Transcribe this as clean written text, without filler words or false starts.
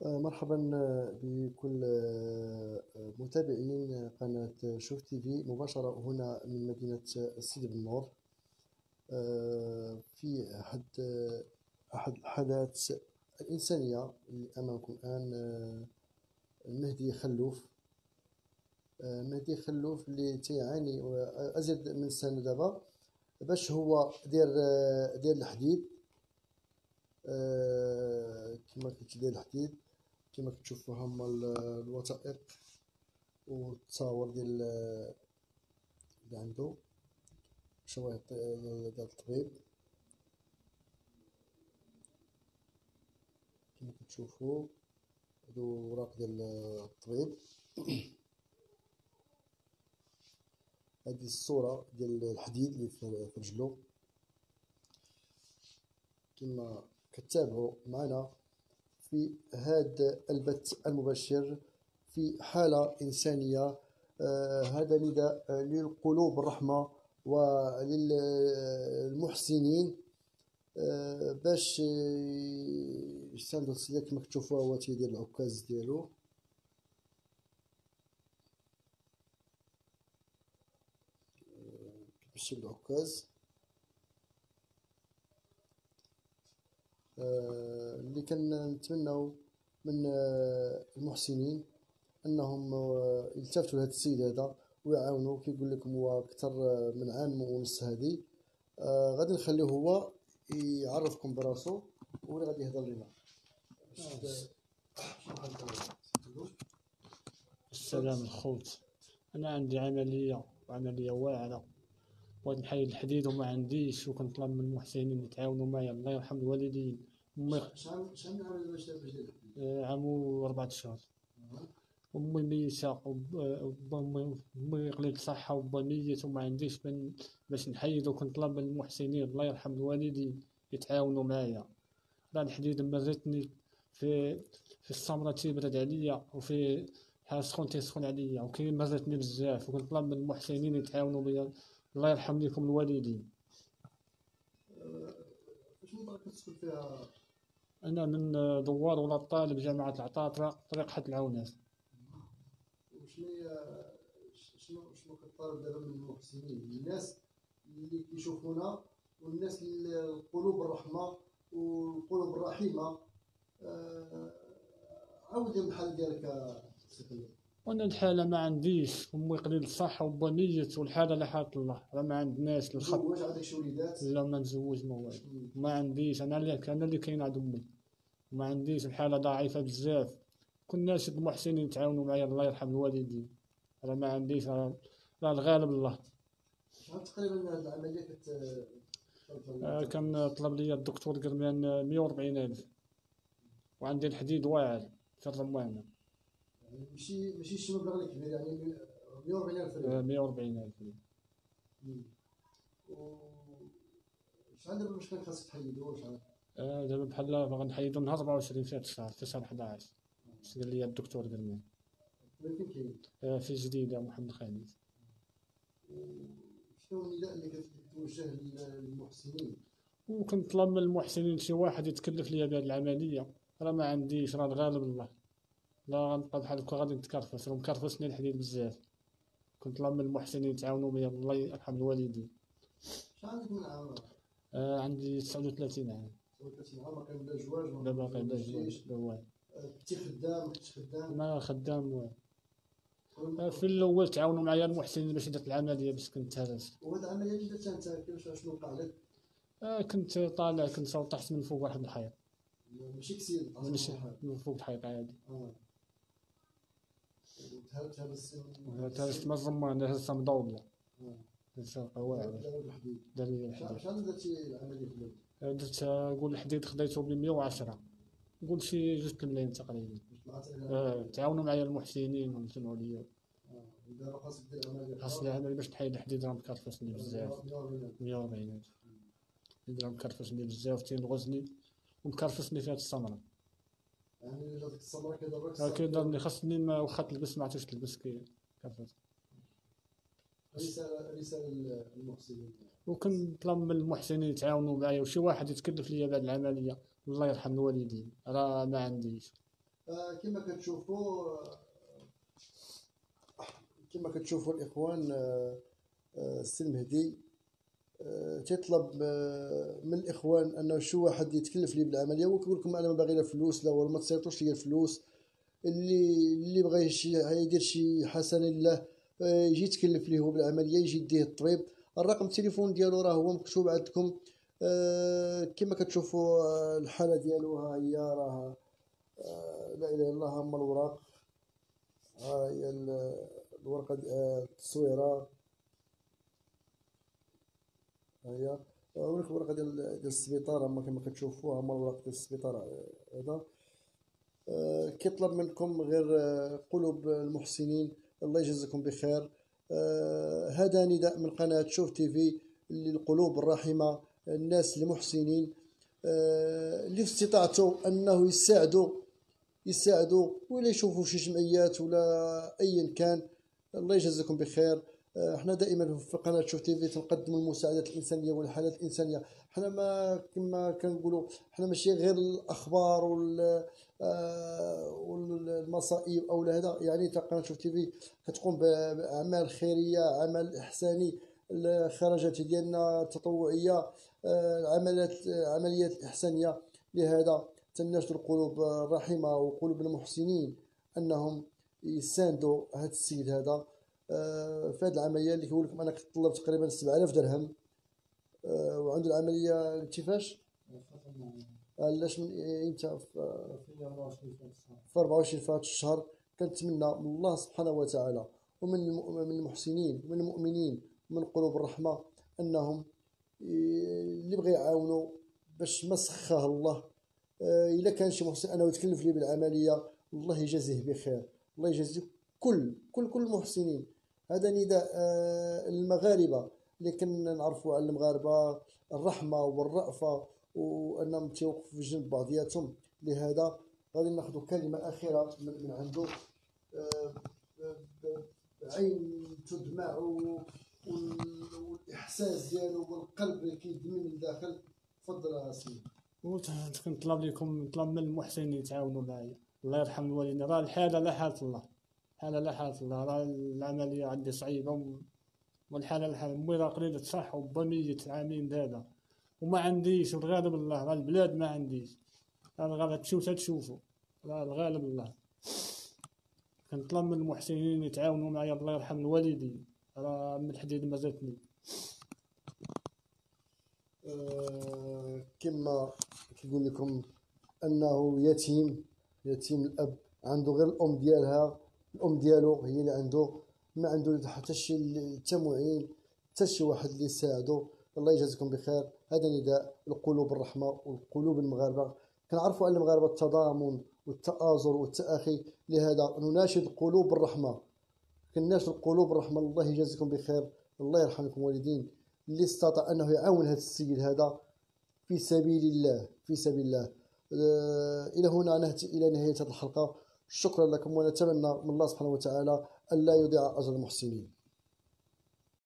مرحبا بكل متابعين قناة شوف تي في مباشرة هنا من مدينة سيدي بنور. في أحد الحالات الإنسانية اللي أمامكم الآن. مهدي خلوف. مهدي خلوف اللي تيعاني أزيد من سنة دابا باش هو دير الحديد. كما قلت ديال الحديد، كما كتشوفوا هما الوثائق والتصاور ديال اللي عنده، شواهد ديال الطبيب كما كتشوفوا. هادو اوراق ديال الطبيب. هذه الصورة ديال الحديد اللي في رجلو كما كتابعوا معنا في هذا البث المباشر في حالة إنسانية. هذا نداء للقلوب الرحمة وللمحسنين باش يستندوا السيدة. كما كتشوفوا هو تيدير العكاز ديالو. كيمشي بالعكاز. اللي كنتمناو من المحسنين انهم يلتفتوا لهذا السيد هذا ويعاونوا. كيقول لكم هو اكثر من عام ونص هذه. غادي نخليه هو يعرفكم براسو ولا غادي يهضر لنا. السلام الخوت. انا عندي عمليه واعره، بغيت نحيد الحديد وما عنديش، وكنطلب من المحسنين يتعاونوا معايا. الله يرحم الوالدين. شحال من عام باش دير الحديد؟ عام و4 شهور. امي ميته امي قليل صحه وبا ميت وما عنديش باش نحيد، وكنطلب من المحسنين الله يرحم الوالدين يتعاونوا معايا. راه الحديد مرتني في السمره تيبرد عليا، وفي حال سخون تيسخن عليا، وكاين مرتني بزاف، وكنطلب من المحسنين يتعاونوا بيا. الله يرحم لكم الوالدين. شنو كتسكن فيها؟ انا من دوار ولا طالب جامعه العطاء طريق حد العونات. شنو كطالب دابا من المحسنين، الناس اللي كيشوفونا والناس القلوب الرحمه والقلوب الرحيمه؟ عاود لي الحال ديالك سيدي. وانا الحاله ما عنديش، امي قليل الصحه وبا ميت، والحاله لا حول الله، راه ما عندناش الخط. واش عندك شي وليدات؟ لا ما مزوج ما والو، ما عنديش. انا اللي كاين عند امي، ما عنديش. الحاله ضعيفه بزاف. كنا شي المحسنين يتعاونوا معايا الله يرحم الوالدين. راه ما عنديش، راه الغالب الله. شحال تقريبا هاد العمليه كان طلب لي الدكتور قرمان 140,000، وعندي الحديد واعر في الرمانه. يعني ماشي شي مبلغ اللي كبير، يعني 140,000 ريال. 140,000 ريال. شحال دابا باش كان خاصك تحيدو؟ شحال دابا بحال باغي نحيدو من 24 في الشهر، في شهر 11. قال لي الدكتور قرمان. فين كاين؟ في جديده محمد خالد. شنو النداء اللي كتوجه للمحسنين؟ وكنطلب من المحسنين شي واحد يتكلف ليا بهذه العمليه. راه ما عنديش، راه الغالب الله. لا غنبقى بحال هكا غادي نتكرفس، راه مكرفسني الحديد بزاف. كنطلب من المحسنين يتعاونوا معايا الله يرحم الوالدين. شحال عندك من عام؟ عندي 39 عام. 39 عام. باقي بلا جواج؟ لا باقي بلا جواج لا والو. كنتي خدام؟ ما كنتش خدام؟ ما خدام والو. في الاول تعاونوا معايا المحسنين باش درت العمليه، باش كنت هرست. وهاد العمليه اللي درتها انت كيفاش شنو وقع لك؟ كنت طالع، كنت طحت من فوق واحد الحيط. ماشي كسير؟ ماشي من فوق الحيط عادي. تهرست من الرمان، هرست مضوبله. هرست واعره. دار لي الحديد. شحال درتي العمليه في الاول؟ درت قول الحديد خديته ب 110، قول شي 2 ملايين تقريبا. تعاونوا معايا المحسنين ومسمعوا ليا. دابا خاصك دير عمليه. خاصني عمليه باش تحيد الحديد، راه مكرفسني بزاف. 140. راه مكرفسني بزاف، تينغزني ومكرفسني في هاد السمره. يعني هذيك السمره كيضرك؟ كيضرني، خاصني واخا تلبس ما عرفتش تلبس كيكرفس. رساله للمحسنين. وكنطلب من المحسنين يتعاونوا معايا، وشي واحد يتكلف ليا بهاد العمليه الله يرحم الوالدين. راه ما عنديش. كما كتشوفوا الإخوان، السي المهدي تيطلب من الإخوان أنه شو واحد يتكلف ليه بالعملية، وكيقول لكم أنا ما باغي لا فلوس لا والو، ما تصيفطوش ليا الفلوس. اللي بغى يدير شي حسنة لله يجي يتكلف ليه هو بالعملية، يجي يديه الطبيب. الرقم التليفون ديالو راه هو مكتوب عندكم. كما كتشوفوا الحالة ديالو ها هي، راه لا إله إلا الله. هما الوراق، ها هي الورقة التصويرة، ها هي ولك الورقة ديال السبيطار. هما كما كتشوفوا هما الوراق ديال السبيطار. هذا كيطلب منكم غير قلوب المحسنين، الله يجزيكم بخير. هذا نداء من قناة شوف تيفي للقلوب الرحمة، الناس المحسنين اللي في استطاعته أنه يساعدوا ولا يشوفوا شي جمعيات ولا أيا كان. الله يجزيكم بخير. احنا دائما في قناة شوف تيفي تنقدم المساعدات الإنسانية والحالات الإنسانية. احنا ما كما كنقولوا، احنا ماشي غير الأخبار والمصائب أو هذا. يعني قناة شوف تيفي كتقوم بأعمال خيرية، عمل إحساني، الخرجات ديالنا التطوعية، عمليات إحسانية. لهذا تناشد القلوب الرحمة وقلوب المحسنين أنهم يساندوا هذا السيد هذا في هذه العملية اللي كيقول لكم. أنا كنت طلبت تقريبا 7000 درهم، وعنده العملية كيفاش؟ علاش من امتى؟ في 24 في هذا الشهر. كنتمنى من الله سبحانه وتعالى ومن المحسنين ومن المؤمنين ومن قلوب الرحمة أنهم اللي بغى يعاونوا باش ما سخاه الله. إلا كان شي محسن أنه يتكلف لي بالعملية، الله يجازيه بخير، الله يجازي كل المحسنين. هذا نداء للمغاربة اللي كنا نعرفوا على المغاربة الرحمة والرأفة وأنهم تيوقفوا في جنب بعضياتهم. لهذا غادي ناخذ كلمة أخيرة من عنده، عين تدمع والإحساس ديالو والقلب اللي كيدمي من الداخل. تفضل سيدي. كنطلب لكم، نطلب من المحسنين يتعاونوا معايا، الله يرحم الوالدين. راه الحالة لا حالة الله، حالة لا حالة الله. راه العملية عندي صعيبة، والحالة الحالة مي راه قليلة صح، وبا ميت عامين دابا وما عنديش. والغالب الله، راه البلاد ما عنديش. راه الغالب تشوفوا، راه الغالب الله. كنطلب من المحسنين يتعاونوا معايا، الله يرحم الوالدين. راه من الحديد ما زادني. كما كيقول لكم انه يتيم الاب، عنده غير الام ديالها، الام ديالو هي اللي عنده، ما عنده حتى شي معين، حتى شي واحد اللي يساعده. الله يجازيكم بخير. هذا نداء القلوب الرحمه والقلوب المغاربه. كنعرفوا ان المغاربه التضامن والتآزر والتآخي. لهذا نناشد قلوب الرحمه، كناشد القلوب الرحمه. الله يجازيكم بخير، الله يرحم لكم والدين اللي استطاع انه يعاون هذا السيد هذا في سبيل الله، في سبيل الله. الى هنا ناتي الى نهايه هذه الحلقه. شكرا لكم، ونتمنى من الله سبحانه وتعالى الا يضيع اجر المحسنين.